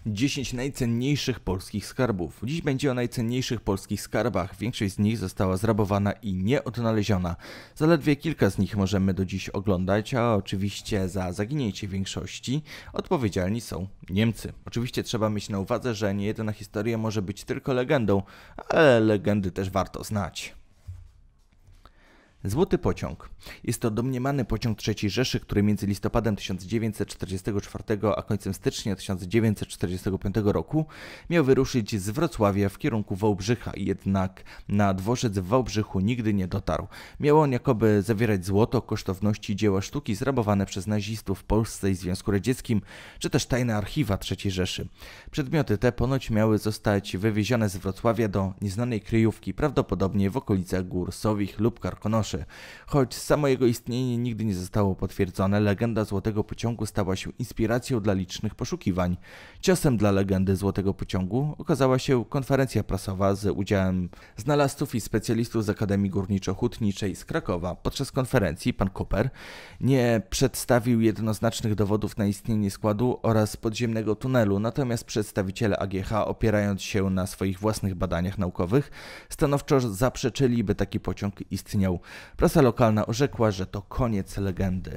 10 najcenniejszych polskich skarbów. Dziś będzie o najcenniejszych polskich skarbach. Większość z nich została zrabowana i nieodnaleziona. Zaledwie kilka z nich możemy do dziś oglądać, a oczywiście za zaginięcie większości odpowiedzialni są Niemcy. Oczywiście trzeba mieć na uwadze, że nie jedna historia może być tylko legendą, ale legendy też warto znać. Złoty pociąg. Jest to domniemany pociąg III Rzeszy, który między listopadem 1944 a końcem stycznia 1945 roku miał wyruszyć z Wrocławia w kierunku Wałbrzycha, jednak na dworzec w Wałbrzychu nigdy nie dotarł. Miał on jakoby zawierać złoto, kosztowności i dzieła sztuki zrabowane przez nazistów w Polsce i Związku Radzieckim, czy też tajne archiwa III Rzeszy. Przedmioty te ponoć miały zostać wywiezione z Wrocławia do nieznanej kryjówki, prawdopodobnie w okolicach gór Sowich lub Karkonoszy. Choć samo jego istnienie nigdy nie zostało potwierdzone, legenda Złotego Pociągu stała się inspiracją dla licznych poszukiwań. Ciosem dla legendy Złotego Pociągu okazała się konferencja prasowa z udziałem znalazców i specjalistów z Akademii Górniczo-Hutniczej z Krakowa. Podczas konferencji pan Koper nie przedstawił jednoznacznych dowodów na istnienie składu oraz podziemnego tunelu, natomiast przedstawiciele AGH, opierając się na swoich własnych badaniach naukowych, stanowczo zaprzeczyli, by taki pociąg istniał. Prasa lokalna orzekła, że to koniec legendy.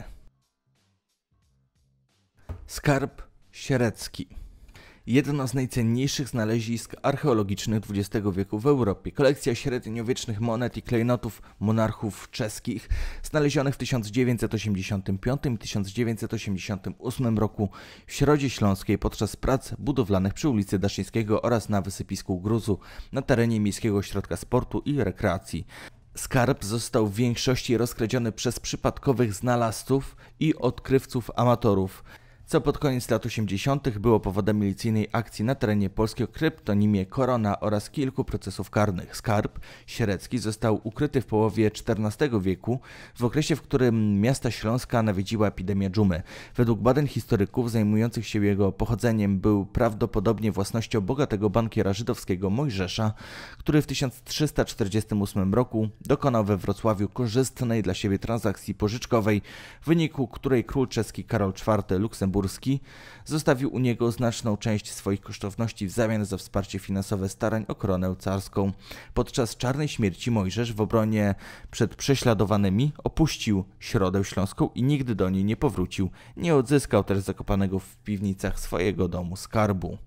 Skarb Sierecki. Jedno z najcenniejszych znalezisk archeologicznych XX wieku w Europie. Kolekcja średniowiecznych monet i klejnotów monarchów czeskich, znalezionych w 1985 i 1988 roku w Środzie Śląskiej podczas prac budowlanych przy ulicy Daszyńskiego oraz na wysypisku gruzu na terenie Miejskiego Ośrodka Sportu i Rekreacji. Skarb został w większości rozkradziony przez przypadkowych znalazców i odkrywców amatorów, co pod koniec lat 80. było powodem milicyjnej akcji na terenie Polski o kryptonimie Korona oraz kilku procesów karnych. Skarb Sierecki został ukryty w połowie XIV wieku, w okresie, w którym miasta Śląska nawiedziła epidemia dżumy. Według badań historyków zajmujących się jego pochodzeniem był prawdopodobnie własnością bogatego bankiera żydowskiego Mojżesza, który w 1348 roku dokonał we Wrocławiu korzystnej dla siebie transakcji pożyczkowej, w wyniku której król czeski Karol IV Luksemburski zostawił u niego znaczną część swoich kosztowności w zamian za wsparcie finansowe starań o koronę carską. Podczas Czarnej Śmierci Mojżesz w obronie przed prześladowanymi opuścił Środę Śląską i nigdy do niej nie powrócił. Nie odzyskał też zakopanego w piwnicach swojego domu skarbu.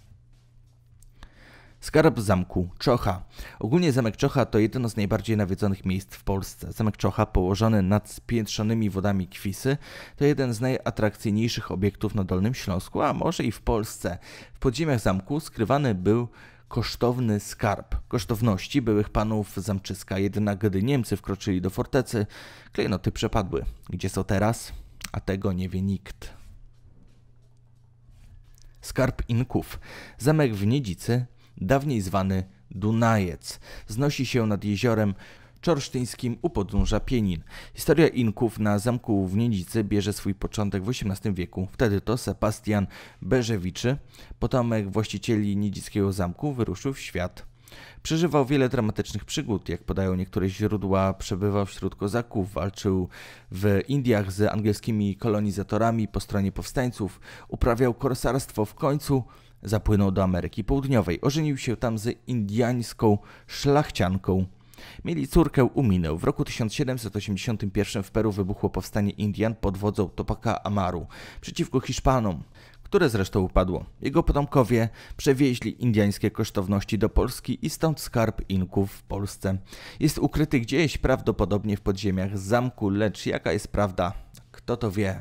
Skarb Zamku Czocha. Ogólnie Zamek Czocha to jedno z najbardziej nawiedzonych miejsc w Polsce. Zamek Czocha, położony nad spiętrzonymi wodami Kwisy, to jeden z najatrakcyjniejszych obiektów na Dolnym Śląsku, a może i w Polsce. W podziemiach zamku skrywany był kosztowny skarb kosztowności byłych panów Zamczyska, jednak gdy Niemcy wkroczyli do fortecy, klejnoty przepadły. Gdzie są teraz? A tego nie wie nikt. Skarb Inków. Zamek w Niedzicy, dawniej zwany Dunajec, wznosi się nad jeziorem czorsztyńskim u podnóża Pienin. Historia Inków na zamku w Niedzicy bierze swój początek w XVIII wieku. Wtedy to Sebastian Berzewiczy, potomek właścicieli niedzickiego zamku, wyruszył w świat. Przeżywał wiele dramatycznych przygód, jak podają niektóre źródła, przebywał wśród kozaków, walczył w Indiach z angielskimi kolonizatorami po stronie powstańców, uprawiał korsarstwo, w końcu zapłynął do Ameryki Południowej. Ożenił się tam z indiańską szlachcianką. Mieli córkę Uminę. W roku 1781 w Peru wybuchło powstanie Indian pod wodzą Tupaca Amaru przeciwko Hiszpanom, które zresztą upadło. Jego potomkowie przewieźli indiańskie kosztowności do Polski i stąd skarb Inków w Polsce. Jest ukryty gdzieś, prawdopodobnie w podziemiach zamku, lecz jaka jest prawda, kto to wie.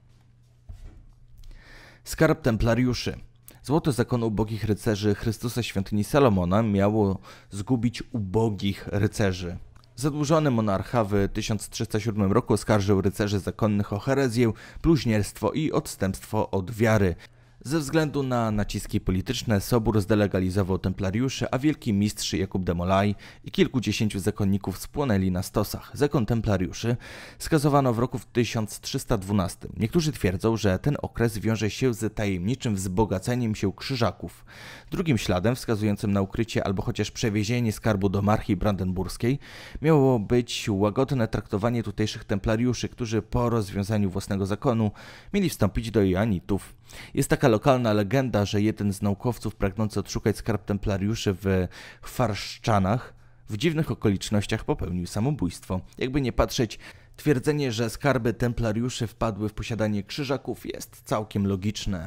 Skarb Templariuszy. Złoto zakonu ubogich rycerzy Chrystusa Świątyni Salomona miało zgubić ubogich rycerzy. Zadłużony monarcha w 1307 roku oskarżył rycerzy zakonnych o herezję, bluźnierstwo i odstępstwo od wiary. Ze względu na naciski polityczne Sobór zdelegalizował templariuszy, a wielki mistrz Jakub de Molay i kilkudziesięciu zakonników spłonęli na stosach. Zakon templariuszy skazowano w roku 1312. Niektórzy twierdzą, że ten okres wiąże się z tajemniczym wzbogaceniem się krzyżaków. Drugim śladem wskazującym na ukrycie albo chociaż przewiezienie skarbu do Marchi Brandenburskiej miało być łagodne traktowanie tutejszych templariuszy, którzy po rozwiązaniu własnego zakonu mieli wstąpić do Joannitów. Jest taka lokalna legenda, że jeden z naukowców pragnący odszukać skarb templariuszy w Chwarszczanach w dziwnych okolicznościach popełnił samobójstwo. Jakby nie patrzeć, twierdzenie, że skarby templariuszy wpadły w posiadanie krzyżaków jest całkiem logiczne.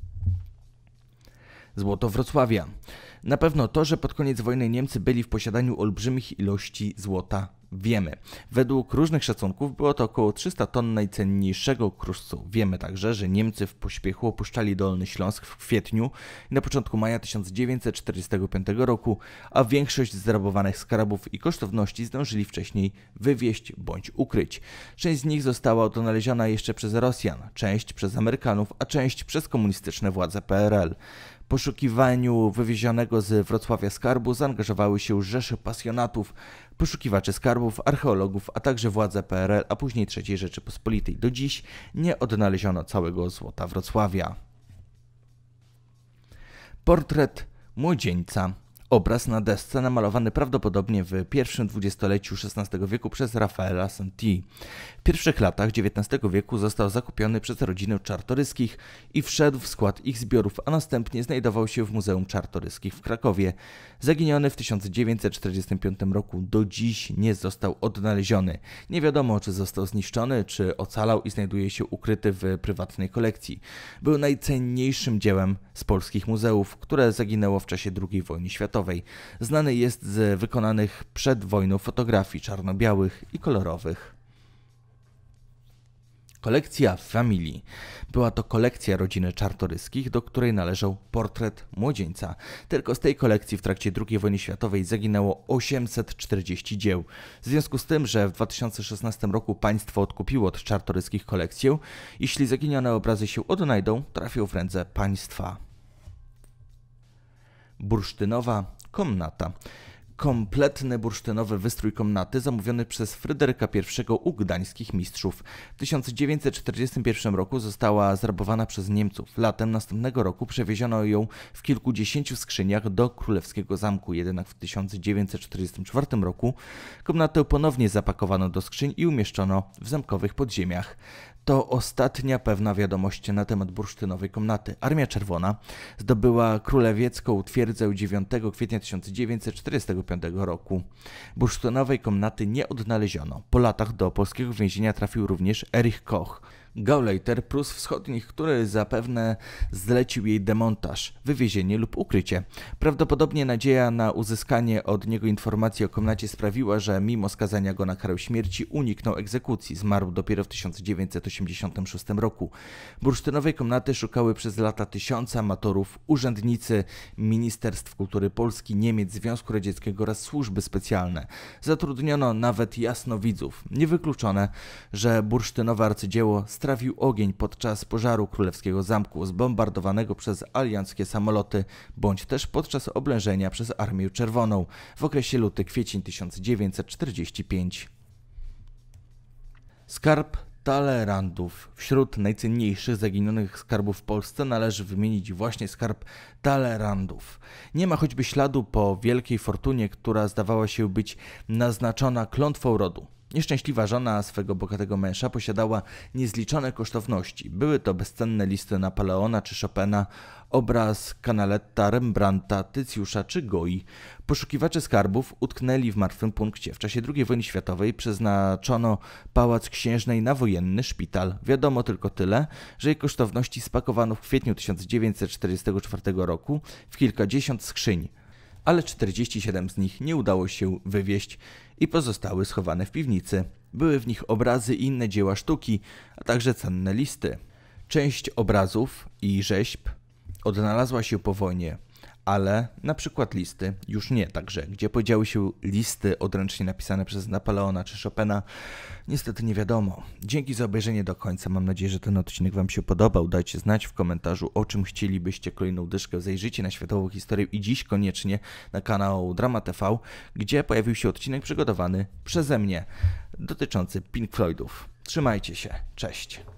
Złoto Wrocławia. Na pewno to, że pod koniec wojny Niemcy byli w posiadaniu olbrzymich ilości złota, wiemy. Według różnych szacunków było to około 300 ton najcenniejszego kruszcu. Wiemy także, że Niemcy w pośpiechu opuszczali Dolny Śląsk w kwietniu i na początku maja 1945 roku, a większość zrabowanych skarbów i kosztowności zdążyli wcześniej wywieźć bądź ukryć. Część z nich została odnaleziona jeszcze przez Rosjan, część przez Amerykanów, a część przez komunistyczne władze PRL. W poszukiwaniu wywiezionego z Wrocławia skarbu zaangażowały się rzesze pasjonatów, poszukiwaczy skarbów, archeologów, a także władze PRL, a później III Rzeczypospolitej. Do dziś nie odnaleziono całego złota Wrocławia. Portret młodzieńca. Obraz na desce namalowany prawdopodobnie w pierwszym dwudziestoleciu XVI wieku przez Rafaela Santi. W pierwszych latach XIX wieku został zakupiony przez rodzinę Czartoryskich i wszedł w skład ich zbiorów, a następnie znajdował się w Muzeum Czartoryskich w Krakowie. Zaginiony w 1945 roku, do dziś nie został odnaleziony. Nie wiadomo, czy został zniszczony, czy ocalał i znajduje się ukryty w prywatnej kolekcji. Był najcenniejszym dziełem z polskich muzeów, które zaginęło w czasie II wojny światowej. Znany jest z wykonanych przed wojną fotografii czarno-białych i kolorowych. Kolekcja Familii. Była to kolekcja rodziny Czartoryskich, do której należał portret młodzieńca. Tylko z tej kolekcji w trakcie II wojny światowej zaginęło 840 dzieł. W związku z tym, że w 2016 roku państwo odkupiło od Czartoryskich kolekcję, jeśli zaginione obrazy się odnajdą, trafią w ręce państwa. Bursztynowa komnata. Kompletny bursztynowy wystrój komnaty zamówiony przez Fryderyka I u gdańskich mistrzów. W 1941 roku została zrabowana przez Niemców. Latem następnego roku przewieziono ją w kilkudziesięciu skrzyniach do królewskiego zamku. Jednak w 1944 roku komnatę ponownie zapakowano do skrzyń i umieszczono w zamkowych podziemiach. To ostatnia pewna wiadomość na temat bursztynowej komnaty. Armia Czerwona zdobyła królewiecką twierdzę 9 kwietnia 1945 roku. Bursztynowej komnaty nie odnaleziono. Po latach do polskiego więzienia trafił również Erich Koch, Gauleiter Prus Wschodnich, który zapewne zlecił jej demontaż, wywiezienie lub ukrycie. Prawdopodobnie nadzieja na uzyskanie od niego informacji o komnacie sprawiła, że mimo skazania go na karę śmierci uniknął egzekucji. Zmarł dopiero w 1986 roku. Bursztynowej komnaty szukały przez lata tysiące amatorów, urzędnicy Ministerstw Kultury Polski, Niemiec, Związku Radzieckiego oraz służby specjalne. Zatrudniono nawet jasnowidzów. Niewykluczone, że bursztynowe arcydzieło strawił ogień podczas pożaru królewskiego zamku, zbombardowanego przez alianckie samoloty, bądź też podczas oblężenia przez Armię Czerwoną w okresie luty-kwiecień 1945. Skarb Talleyrandów. Wśród najcenniejszych zaginionych skarbów w Polsce należy wymienić właśnie skarb Talleyrandów. Nie ma choćby śladu po wielkiej fortunie, która zdawała się być naznaczona klątwą rodu. Nieszczęśliwa żona swego bogatego męża posiadała niezliczone kosztowności. Były to bezcenne listy Napoleona czy Chopina, obraz Canaletta, Rembrandta, Tycjusza czy Goi. Poszukiwacze skarbów utknęli w martwym punkcie. W czasie II wojny światowej przeznaczono Pałac Księżnej na wojenny szpital. Wiadomo tylko tyle, że jej kosztowności spakowano w kwietniu 1944 roku w kilkadziesiąt skrzyń, ale 47 z nich nie udało się wywieźć i pozostały schowane w piwnicy. Były w nich obrazy i inne dzieła sztuki, a także cenne listy. Część obrazów i rzeźb odnalazła się po wojnie, ale na przykład listy już nie. Także gdzie podziały się listy odręcznie napisane przez Napoleona czy Chopina, niestety nie wiadomo. Dzięki za obejrzenie do końca. Mam nadzieję, że ten odcinek Wam się podobał. Dajcie znać w komentarzu, o czym chcielibyście kolejną dyszkę. Zajrzyjcie na Światową Historię i dziś koniecznie na kanał Drama TV, gdzie pojawił się odcinek przygotowany przeze mnie dotyczący Pink Floydów. Trzymajcie się. Cześć.